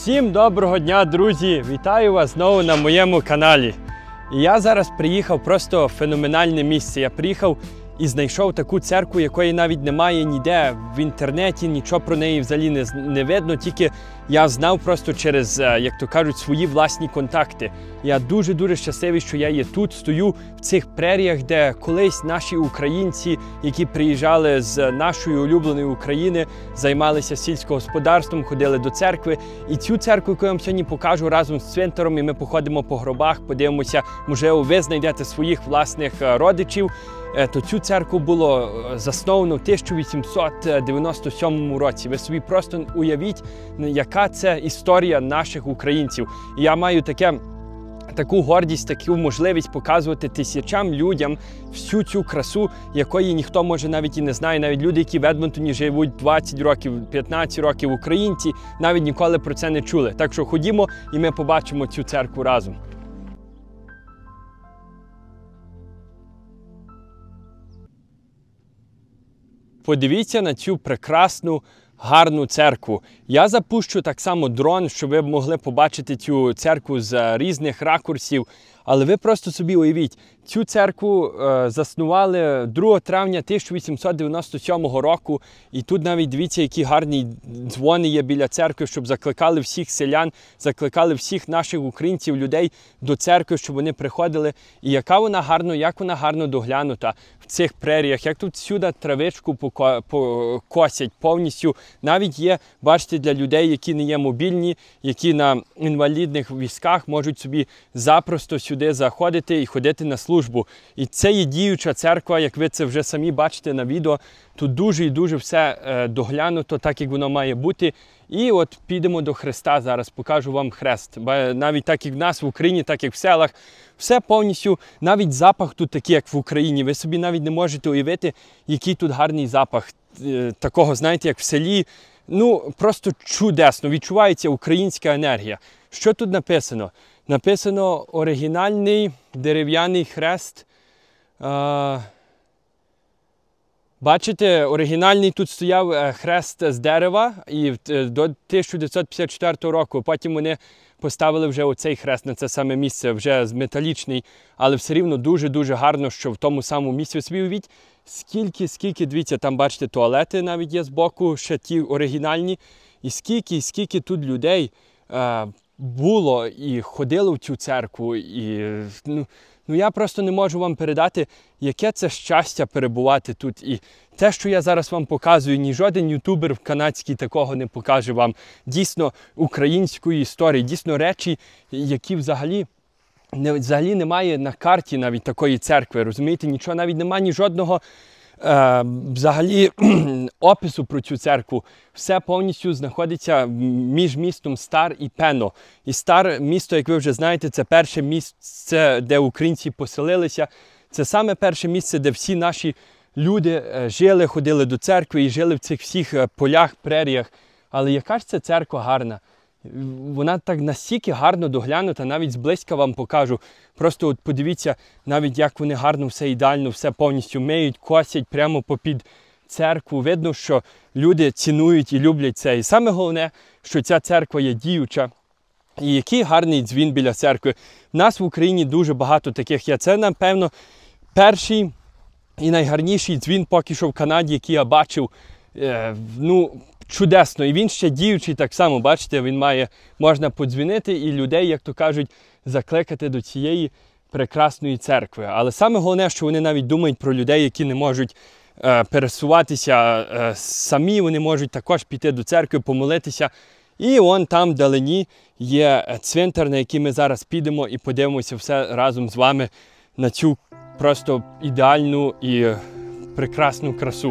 Всім доброго дня, друзі! Вітаю вас знову на моєму каналі. І я зараз приїхав просто в феноменальне місце. Я приїхав і знайшов таку церкву, якої навіть немає ніде в інтернеті, нічого про неї взагалі не видно, тільки я знав просто через, як то кажуть, свої власні контакти. Я дуже щасливий, що я є тут, стою в цих преріях, де колись наші українці, які приїжджали з нашої улюбленої України, займалися сільськогосподарством, ходили до церкви. І цю церкву, яку я вам сьогодні покажу разом з цвинтаром, і ми походимо по гробах, подивимося, можливо, ви знайдете своїх власних родичів. То цю церкву було засновано в 1897 році. Ви собі просто уявіть, яка це історія наших українців. І я маю таку гордість, таку можливість показувати тисячам людям всю цю красу, якої ніхто, може, навіть і не знає. Навіть люди, які в Едмонтоні живуть 20 років, 15 років, українці, навіть ніколи про це не чули. Так що ходімо і ми побачимо цю церкву разом. Подивіться на цю прекрасну, гарну церкву. Я запущу так само дрон, щоб ви могли побачити цю церкву з різних ракурсів. Але ви просто собі уявіть, цю церкву заснували 2 травня 1897 року. І тут навіть дивіться, які гарні дзвони є біля церкви, щоб закликали всіх селян, закликали всіх наших українців, людей до церкви, щоб вони приходили. І як вона гарно доглянута в цих преріях, як тут сюди травичку косять повністю. Навіть є, бачите, для людей, які не є мобільні, які на інвалідних візках можуть собі запросто сюди заходити і ходити на службу. І це є діюча церква, як ви це вже самі бачите на відео. Тут дуже і дуже все доглянуто, так як воно має бути. І от підемо до хреста зараз, покажу вам хрест. Навіть так як в нас в Україні, так як в селах, все повністю, навіть запах тут такий, як в Україні. Ви собі навіть не можете уявити, який тут гарний запах. Такого, знаєте, як в селі. Ну, просто чудесно, відчувається українська енергія. Що тут написано? Написано оригінальний дерев'яний хрест. Бачите, оригінальний тут стояв хрест з дерева і до 1954 року. Потім вони поставили вже оцей хрест на це саме місце, вже металічний. Але все рівно дуже гарно, що в тому самому місці. Ви собі уявіть, скільки, дивіться, там бачите, туалети навіть є збоку, ще ті оригінальні. І скільки тут людей було і ходило в цю церкву. І, я просто не можу вам передати, яке це щастя перебувати тут. І те, що я зараз вам показую, ні жоден ютубер канадський такого не покаже вам. Дійсно української історії, дійсно речі, які взагалі немає на карті навіть такої церкви, розумієте? Нічого, навіть немає ні жодного взагалі опису про цю церкву. Все повністю знаходиться між містом Стар і Пено. І Стар місто, як ви вже знаєте, це перше місце, де українці поселилися. Це саме перше місце, де всі наші люди жили, ходили до церкви і жили в цих всіх полях, преріях. Але яка ж це церква гарна? Вона так настільки гарно доглянута, навіть зблизька вам покажу. Просто от подивіться, навіть як вони гарно, все ідеально, все повністю миють, косять прямо попід церкву. Видно, що люди цінують і люблять це. І саме головне, що ця церква є діюча. І який гарний дзвін біля церкви. У нас в Україні дуже багато таких є. Це, напевно, перший і найгарніший дзвін поки що в Канаді, який я бачив. Чудесно. І він ще діючий так само, бачите, можна подзвінити і людей, як то кажуть, закликати до цієї прекрасної церкви. Але саме головне, що вони навіть думають про людей, які не можуть пересуватися самі, вони можуть також піти до церкви, помолитися. І он там вдалині є цвинтар, на який ми зараз підемо і подивимося все разом з вами на цю просто ідеальну і прекрасну красу.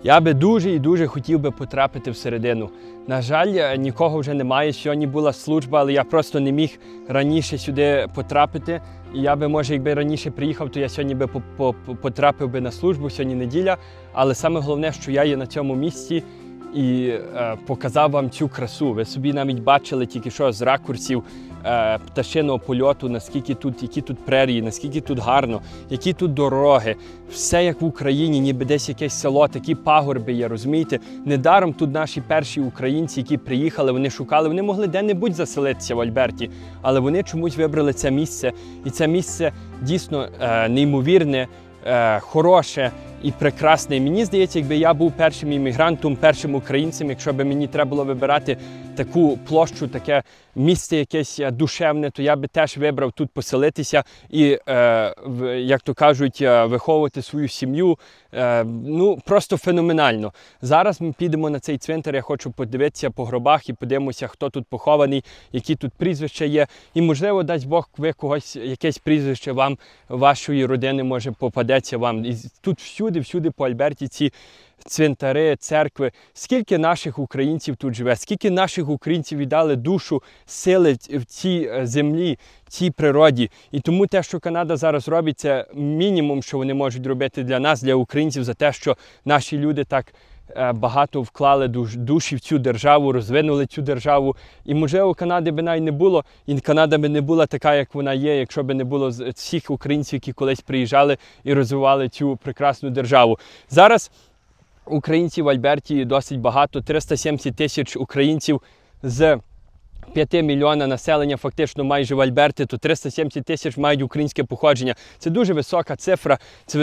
Я би дуже і дуже хотів би потрапити всередину. На жаль, нікого вже немає. Сьогодні була служба, але я просто не міг раніше сюди потрапити. І я би, може, якби раніше приїхав, то я сьогодні би потрапив би на службу, сьогодні неділя. Але саме головне, що я є на цьому місці і показав вам цю красу. Ви собі навіть бачили тільки що з ракурсів пташиного польоту, наскільки тут, які тут прерії, наскільки тут гарно, які тут дороги. Все як в Україні, ніби десь якесь село, такі пагорби є, розумієте? Недаром тут наші перші українці, які приїхали, вони шукали, вони могли де-небудь заселитися в Альберті, але вони чомусь вибрали це місце. І це місце дійсно неймовірне, хороше і прекрасне. І мені здається, якби я був першим іммігрантом, першим українцем, якщо б мені треба було вибирати таку площу, таке місце якесь душевне, то я би теж вибрав тут поселитися і, як то кажуть, виховувати свою сім'ю. Ну, просто феноменально. Зараз ми підемо на цей цвинтар, я хочу подивитися по гробах і подивимося, хто тут похований, які тут прізвища є. І, можливо, дасть Бог, ви когось, якесь прізвище вам, вашої родини, може, попадеться вам. І тут всюди по Альберті ці цвинтари, церкви. Скільки наших українців тут живе, скільки наших українців віддали душу, сили в цій землі, в цій природі. І тому те, що Канада зараз робить, це мінімум, що вони можуть робити для нас, для українців, за те, що наші люди так багато вклали душі в цю державу, розвинули цю державу. І, можливо, Канади би навіть не було, і Канада би не була така, як вона є, якщо б не було всіх українців, які колись приїжджали і розвивали цю прекрасну державу. Зараз українців в Альберті досить багато, 370 тисяч українців з 5 мільйона населення фактично майже в Альберті, то 370 тисяч мають українське походження. Це дуже висока цифра, це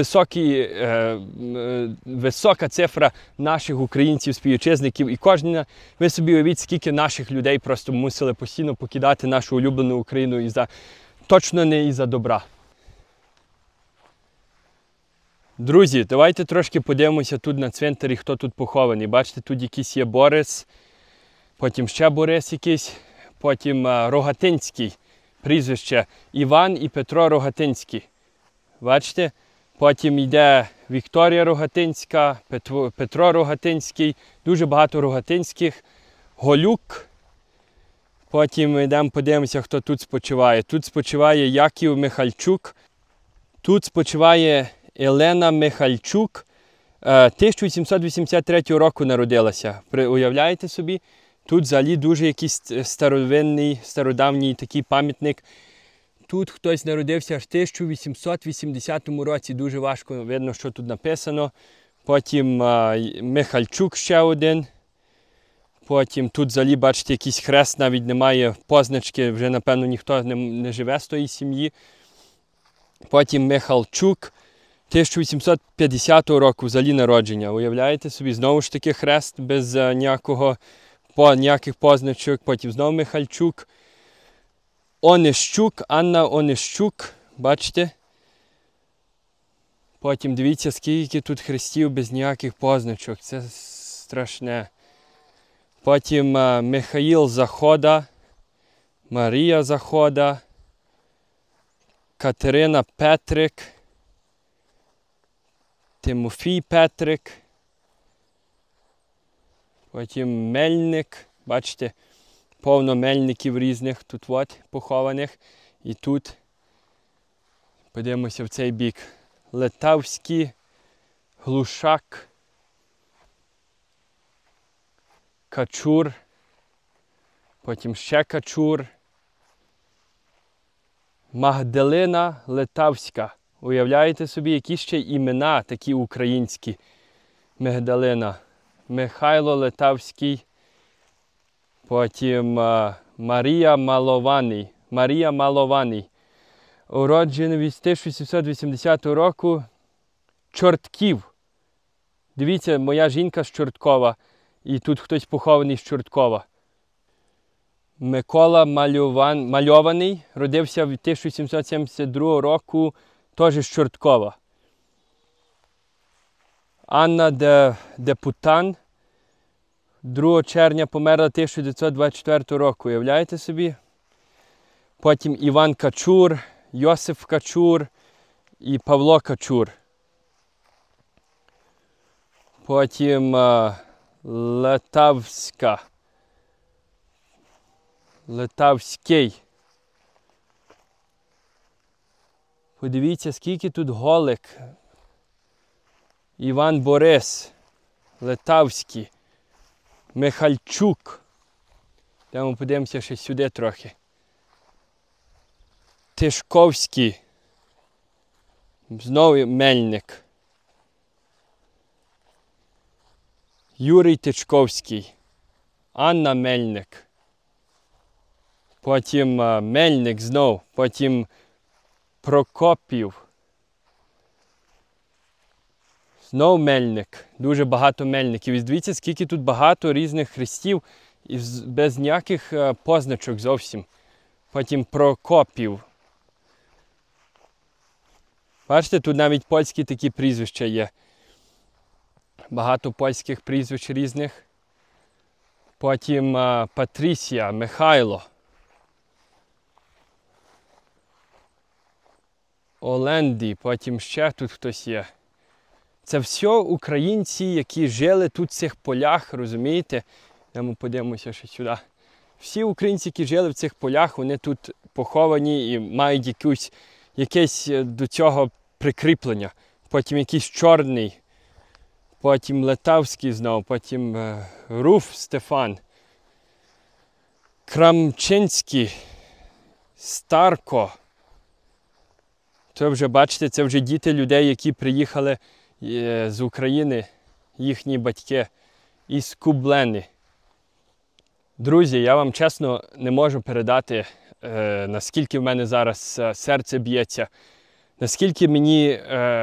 висока цифра наших українців, співвітчизників. І кожен, ви собі уявіть, скільки наших людей просто мусили постійно покидати нашу улюблену Україну точно не із-за добра. Друзі, давайте трошки подивимося тут на цвинтарі, хто тут похований. Бачите, тут якийсь є Борис, потім ще Борис якийсь, потім Рогатинський, прізвище Іван і Петро Рогатинський. Бачите? Потім йде Вікторія Рогатинська, Петро Рогатинський, дуже багато Рогатинських, Голюк. Потім йдемо подивимося, хто тут спочиває. Тут спочиває Яків Михальчук, тут спочиває Елена Михальчук, 1783 року народилася. Уявляєте собі? Тут взагалі дуже якийсь стародавній такий пам'ятник. Тут хтось народився аж в 1880 році. Дуже важко видно, що тут написано. Потім Михальчук ще один. Потім тут взагалі, бачите, якийсь хрест, навіть немає позначки, вже, напевно, ніхто не живе з тої сім'ї. Потім Михалчук, 1850 року взагалі народження. Уявляєте собі, знову ж таки хрест без ніяких позначок. Потім знову Михальчук. Онищук, Анна Онищук, бачите? Потім дивіться, скільки тут хрестів без ніяких позначок. Це страшне. Потім Михаїл Захода, Марія Захода, Катерина Петрик, Тимофій Петрик, потім Мельник, бачите, повно мельників різних тут похованих. І тут, подивимося в цей бік, Летавський, Глушак, Качур, потім ще Качур, Магдалина Летавська. Уявляєте собі, які ще імена такі українські. Магдалина. Михайло Летавський. Потім Марія Малований. Марія Малований. Уроджений від 1880 року. Чортків. Дивіться, моя жінка з Чорткова. І тут хтось похований з Чорткова. Микола Мальований. Родився від 1772 року. Теж з Чорткова. Анна Депутан. 2 червня померла 1924 року. Уявляєте собі? Потім Іван Качур, Йосиф Качур і Павло Качур. Потім Летавський. Подивіться, скільки тут Голик. Іван Борис. Летавський. Михальчук. Йдемо подивимося ще сюди трохи. Тишковський. Знову Мельник. Юрій Тичковський. Анна Мельник. Потім Мельник знов. Потім Прокопів. Знов Мельник. Дуже багато Мельників. І дивіться, скільки тут багато різних хрестів і без ніяких позначок зовсім. Потім Прокопів. Бачите, тут навіть польські такі прізвища є. Багато польських прізвищ різних. Потім Патрісія, Михайло. Оленді, потім ще тут хтось є. Це все українці, які жили тут в цих полях, розумієте? Ми подивимося ще сюди. Всі українці, які жили в цих полях, вони тут поховані і мають якесь до цього прикріплення. Потім якийсь Чорний, потім Летавський знову, потім Руф Стефан, Крамчинський, Старко. Це вже, бачите, це вже діти людей, які приїхали з України, їхні батьки, із Кублени. Друзі, я вам чесно не можу передати, наскільки в мене зараз серце б'ється, наскільки мені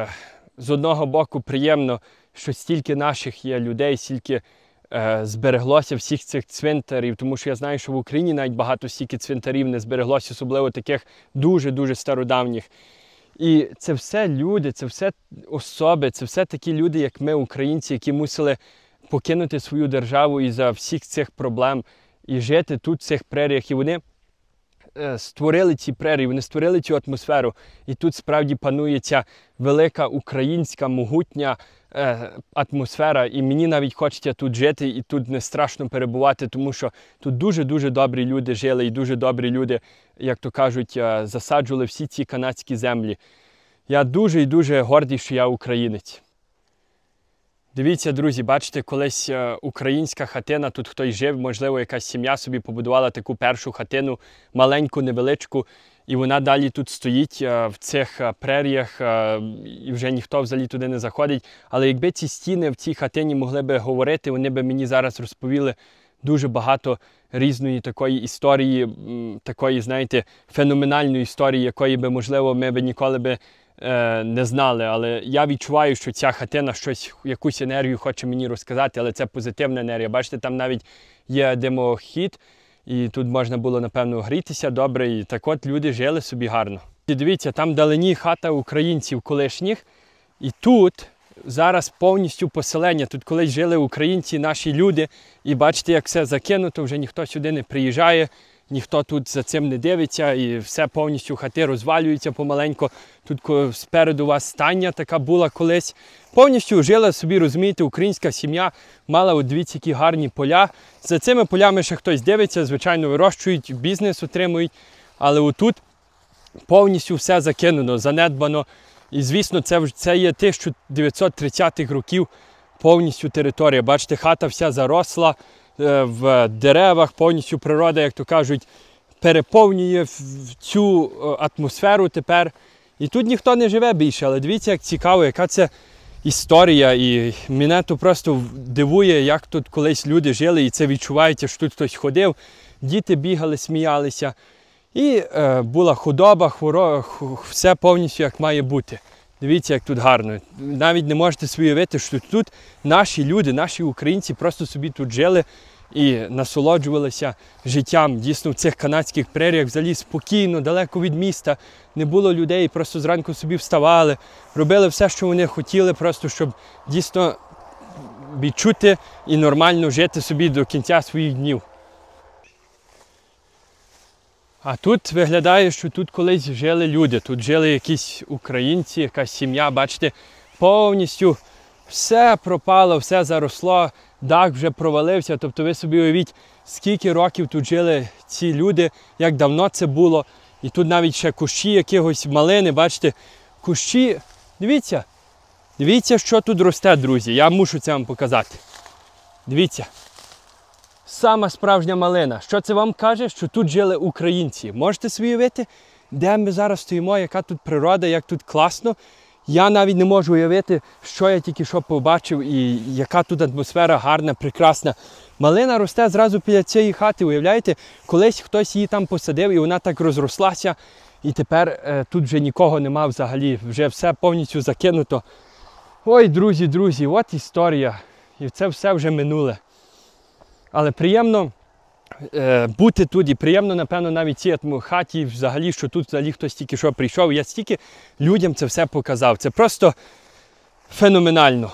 з одного боку приємно, що стільки наших є людей, стільки збереглося всіх цих цвинтарів, тому що я знаю, що в Україні навіть багато стільки цвинтарів не збереглося, особливо таких дуже-дуже стародавніх. І це все люди, це все особи, це все такі люди, як ми, українці, які мусили покинути свою державу із-за всіх цих проблем і жити тут, в цих преріях. І вони створили ці прерії, вони створили цю атмосферу. І тут справді панує ця велика українська, могутня атмосфера. І мені навіть хочеться тут жити і тут не страшно перебувати, тому що тут дуже-дуже добрі люди жили і дуже добрі люди, як то кажуть, засаджували всі ці канадські землі. Я дуже і дуже гордий, що я українець. Дивіться, друзі, бачите, колись українська хатина, тут хтось жив, можливо, якась сім'я собі побудувала таку першу хатину, маленьку, невеличку, і вона далі тут стоїть в цих преріях, і вже ніхто взагалі туди не заходить. Але якби ці стіни в цій хатині могли би говорити, вони би мені зараз розповіли дуже багато різної такої історії, такої, знаєте, феноменальної історії, якої би, можливо, ми б ніколи би не знали, але я відчуваю, що ця хатина щось, якусь енергію хоче мені розказати, але це позитивна енергія. Бачите, там навіть є димохід, і тут можна було, напевно, грітися добре, і так от люди жили собі гарно. І дивіться, там вдалині хата українців колишніх, і тут зараз повністю поселення. Тут колись жили українці, наші люди, і бачите, як все закинуто, вже ніхто сюди не приїжджає, ніхто тут за цим не дивиться, і все повністю хати розвалюються помаленько. Тут спереду у вас стайня така була колись. Повністю жила собі, розумієте, українська сім'я, мала, от дивіться, які гарні поля. За цими полями ще хтось дивиться, звичайно, вирощують, бізнес отримують, але отут повністю все закинено, занедбано. І, звісно, це є 1930-х років повністю територія. Бачите, хата вся заросла, в деревах, повністю природа, як то кажуть, переповнює цю атмосферу тепер. І тут ніхто не живе більше, але дивіться, як цікаво, яка це історія. І мене то просто дивує, як тут колись люди жили, і це відчувається, що тут хтось ходив, діти бігали, сміялися. І була худоба, все повністю як має бути. Дивіться, як тут гарно. Навіть не можете собі уявити, що тут наші люди, наші українці просто собі тут жили і насолоджувалися життям. Дійсно, в цих канадських преріях взагалі спокійно, далеко від міста. Не було людей, просто зранку собі вставали, робили все, що вони хотіли, просто щоб дійсно відчути і нормально жити собі до кінця своїх днів. А тут виглядає, що тут колись жили люди, тут жили якісь українці, якась сім'я, бачите, повністю все пропало, все заросло, дах вже провалився. Тобто ви собі уявіть, скільки років тут жили ці люди, як давно це було. І тут навіть ще кущі якихось малини, бачите, кущі, дивіться. Дивіться, що тут росте, друзі, я мушу це вам показати. Дивіться. Сама справжня малина. Що це вам каже? Що тут жили українці. Можете собі уявити, де ми зараз стоїмо, яка тут природа, як тут класно. Я навіть не можу уявити, що я тільки що побачив і яка тут атмосфера гарна, прекрасна. Малина росте зразу біля цієї хати, уявляєте? Колись хтось її там посадив і вона так розрослася. І тепер тут вже нікого нема взагалі, вже все повністю закинуто. Ой, друзі, от історія. І це все вже минуле. Але приємно бути тут і приємно, напевно, навіть цій хаті взагалі, що тут взагалі хтось тільки що прийшов. Я стільки людям це все показав. Це просто феноменально.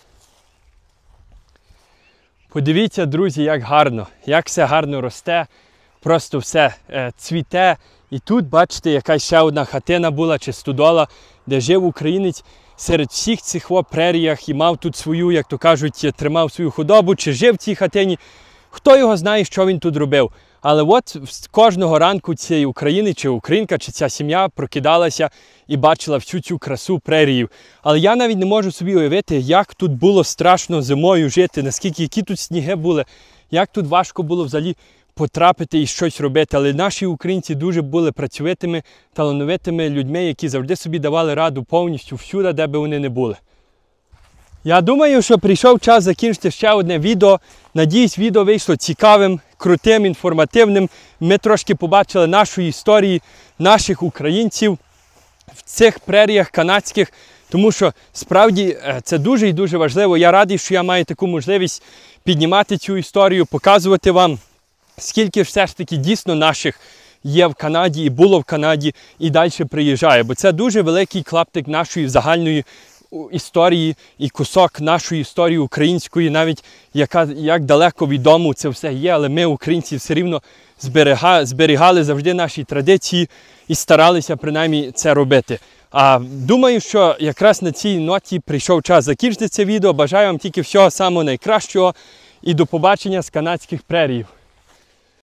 Подивіться, друзі, як гарно, як все гарно росте, просто все цвіте. І тут, бачите, якась ще одна хатина була, чи стодола, де жив українець серед всіх цих преріях і мав тут свою, як то кажуть, тримав свою худобу, чи жив в цій хатині. Хто його знає, що він тут робив. Але от кожного ранку цей українець, чи українка, чи ця сім'я прокидалася і бачила всю цю красу преріїв. Але я навіть не можу собі уявити, як тут було страшно зимою жити, наскільки, які тут сніги були, як тут важко було взагалі потрапити і щось робити. Але наші українці дуже були працьовитими, талановитими людьми, які завжди собі давали раду повністю всюди, де би вони не були. Я думаю, що прийшов час закінчити ще одне відео. Надіюсь, відео вийшло цікавим, крутим, інформативним. Ми трошки побачили нашої історії, наших українців в цих преріях канадських. Тому що, справді, це дуже і дуже важливо. Я радий, що я маю таку можливість піднімати цю історію, показувати вам, скільки все ж таки дійсно наших є в Канаді і було в Канаді і далі приїжджає. Бо це дуже великий клаптик нашої загальної історії і кусок нашої історії української, навіть як далеко від дому це все є, але ми, українці, все рівно зберігали завжди наші традиції і старалися принаймні це робити. А думаю, що якраз на цій ноті прийшов час закінчити це відео. Бажаю вам тільки всього самого найкращого і до побачення з канадських преріїв.